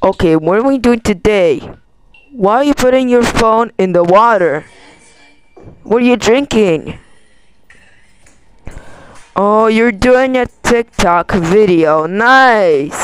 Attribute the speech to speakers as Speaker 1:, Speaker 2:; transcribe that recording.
Speaker 1: Okay, what are we doing today? Why are you putting your phone in the water? What are you drinking? Oh, you're doing a TikTok video. Nice.